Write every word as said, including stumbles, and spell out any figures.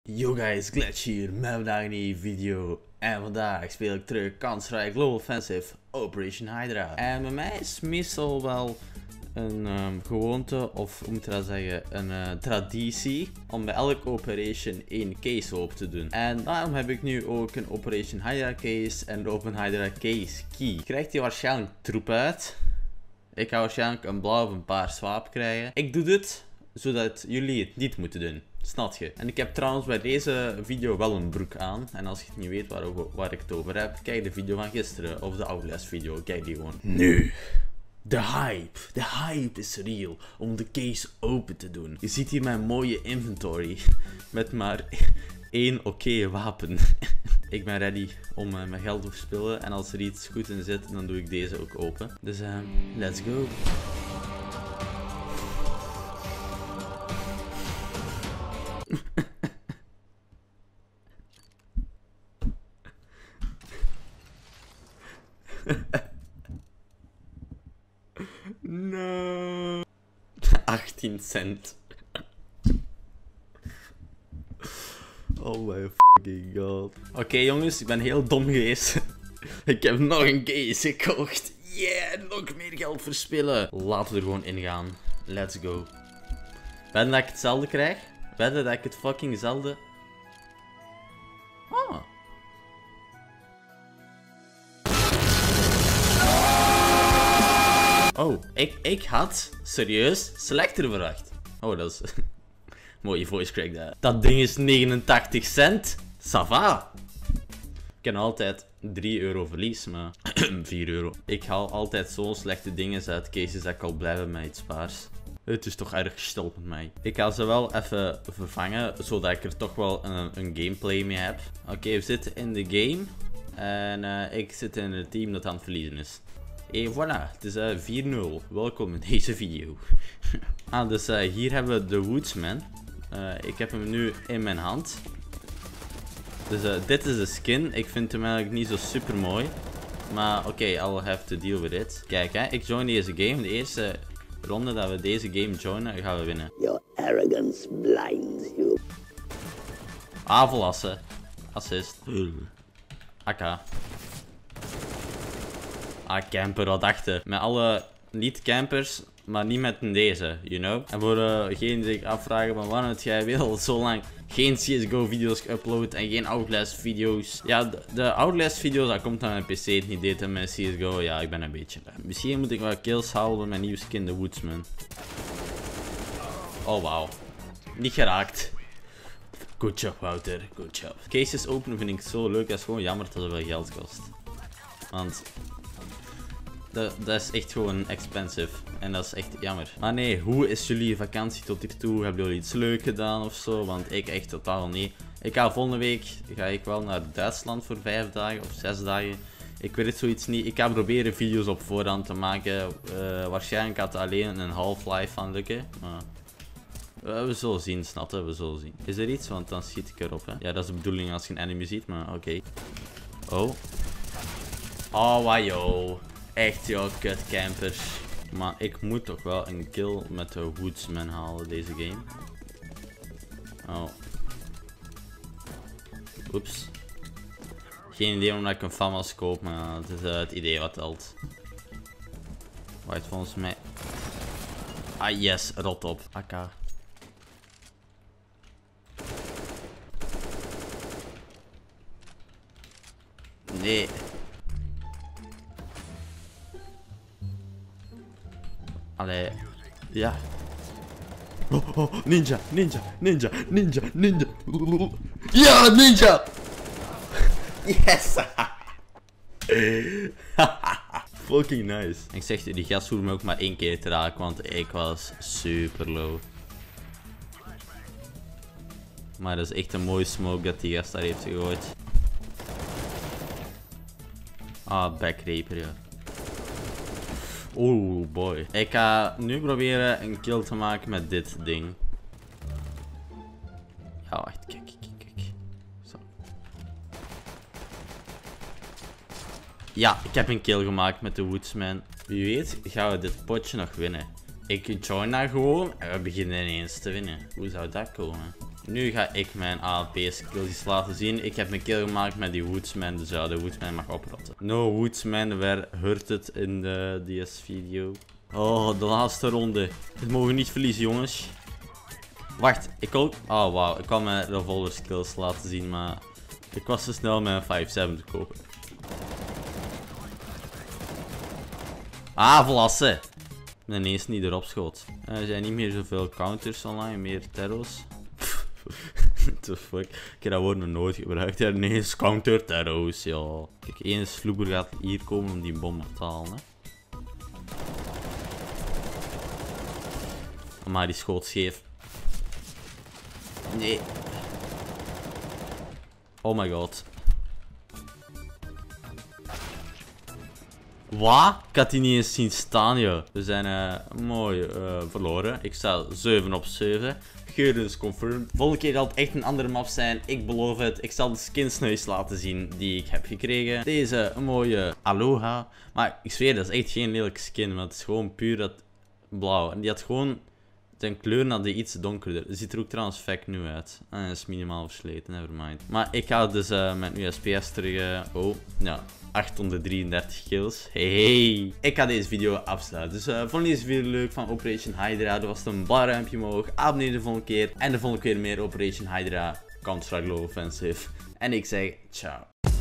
Yo guys, Glitch hier met vandaag een nieuwe video. En vandaag speel ik terug kansrijk Global Offensive Operation Hydra. En bij mij is meestal wel een um, gewoonte, of hoe moet je dat zeggen, een uh, traditie om bij elke operation één case open te doen. En daarom heb ik nu ook een Operation Hydra case en de Open Hydra case key. Krijgt hij waarschijnlijk troep uit. Ik ga waarschijnlijk een blauw of een paars wapen krijgen. Ik doe dit zodat jullie het niet moeten doen. Snap je? En ik heb trouwens bij deze video wel een broek aan. En als je het niet weet waar, waar ik het over heb, kijk de video van gisteren. Of de Outlast video. Kijk die gewoon. Nu. De hype. De hype is real om de case open te doen. Je ziet hier mijn mooie inventory. Met maar één oké okay wapen. Ik ben ready om uh, mijn geld te verspillen. En als er iets goed in zit, dan doe ik deze ook open. Dus uh, let's go. No. achttien cent. Oh my fucking god. Oké okay, jongens, ik ben heel dom geweest. Ik heb nog een case gekocht. Yeah, nog meer geld verspillen. Laten we er gewoon in gaan. Let's go. Wedden dat ik hetzelfde krijg? Wedden dat ik het fucking hetzelfde... Ah. Oh, ik, ik had serieus Selector verwacht. Oh, dat is... mooie voice crack daar. Dat ding is negenentachtig cent. Ça va. Ik kan altijd drie euro verlies, maar... vier euro. Ik haal altijd zo'n slechte dingen uit cases dat ik al blij ben met iets paars. Het is toch erg gesteld met mij. Ik ga ze wel even vervangen, zodat ik er toch wel een, een gameplay mee heb. Oké, okay, we zitten in de game. En uh, ik zit in het team dat aan het verliezen is. En voilà, het is uh, vier nul. Welkom in deze video. ah, dus uh, hier hebben we de Woodsman. Uh, ik heb hem nu in mijn hand. Dus uh, dit is de skin. Ik vind hem eigenlijk niet zo super mooi. Maar oké, okay, I'll have to deal with it. Kijk, hè, ik join deze game. De eerste ronde dat we deze game joinen, gaan we winnen. Your arrogance blinds you. Avelassen. Assist. A K. Ah, camper, wat dachten. Met alle niet-campers, maar niet met deze, you know. En voor degenen die zich afvragen van waarom heb jij weer al zo lang geen C S G O video's geüpload en geen Outlast video's. Ja, de, de Outlast video's, dat komt aan mijn P C, het niet deed en mijn C S G O, ja, ik ben een beetje. Misschien moet ik wel kills halen met mijn nieuwe skin, de Woodsman. Oh, wauw. Niet geraakt. Good job, Wouter. Good job. Cases openen vind ik zo leuk, dat is gewoon jammer dat het veel geld kost. Want... Dat, dat is echt gewoon expensive. En dat is echt jammer. Maar nee, hoe is jullie vakantie tot hiertoe? Hebben jullie iets leuk gedaan of zo? Want ik echt totaal niet. Ik ga volgende week ga ik wel naar Duitsland voor vijf dagen of zes dagen. Ik weet het zoiets niet. Ik ga proberen video's op voorhand te maken. Uh, waarschijnlijk gaat het alleen een Half-Life van lukken. Maar uh, we zullen zien, snappen. We zullen zien. Is er iets? Want dan schiet ik erop. Hè? Ja, dat is de bedoeling als je een enemy ziet. Maar oké. Okay. Oh. Oh, wajo. Echt joh, kut campers. Maar ik moet toch wel een kill met de Woodsman halen deze game. Oh. Oeps. Geen idee omdat ik een FAMAS koop, maar het is uh, het idee wat telt. Wacht, volgens mij... Ah yes, rot op. A K. Nee. Allee, ja. Oh, oh, ninja, ninja, ninja, ninja, ninja. Ja, ninja! Yes! Fucking nice. Ik zeg je, die gast hoeft me ook maar één keer te raken, want ik was super low. Maar dat is echt een mooie smoke dat die gast daar heeft gegooid. Ah, backraper, ja. Oeh, boy. Ik ga nu proberen een kill te maken met dit ding. Ja, wacht. Kijk, kijk, kijk. Zo. Ja, ik heb een kill gemaakt met de Woodsman. Wie weet gaan we dit potje nog winnen. Ik join daar gewoon en we beginnen ineens te winnen. Hoe zou dat komen? Nu ga ik mijn A W P skills laten zien. Ik heb mijn kill gemaakt met die Woodsman, dus ja, de Woodsman mag oprotten. No Woodsman were hurted in de D S video. Oh, de laatste ronde. We mogen niet verliezen, jongens. Wacht, ik kon... Oh, wauw. Ik kan mijn revolver skills laten zien, maar... Ik was te snel met een vijf zeven te kopen. Ah, vlassen. Nee, ineens niet erop schoot. Er zijn niet meer zoveel counters online, meer terrors. What the fuck? Ik heb dat woord nog nooit gebruikt. Ja, nee, counter terrors, ja. Kijk, één sloeber gaat hier komen om die bom te halen, hè. Maar die schoot scheef. Nee. Oh my god. Wat? Ik had die niet eens zien staan, joh. We zijn uh, mooi uh, verloren. Ik sta zeven op zeven. Geurens confirmed. Volgende keer zal het echt een andere map zijn. Ik beloof het. Ik zal de skinsneus laten zien die ik heb gekregen. Deze een mooie Aloha. Maar ik zweer, dat is echt geen lelijke skin. Maar het is gewoon puur dat blauw. En die had gewoon... Zijn kleur had die iets donkerder. Het ziet er ook trouwens fake nu uit. Ah, dat is minimaal versleten, nevermind. Maar ik ga dus uh, met U S P S terug... Uh, oh, ja. achthonderddrieëndertig kills. Hey, hey. Ik ga deze video afsluiten. Dus uh, vond je deze video leuk van Operation Hydra? Dat was een blauwruimpje omhoog. Abonneer de volgende keer. En de volgende keer meer Operation Hydra. Counter-Strike Global Offensive. En ik zeg ciao.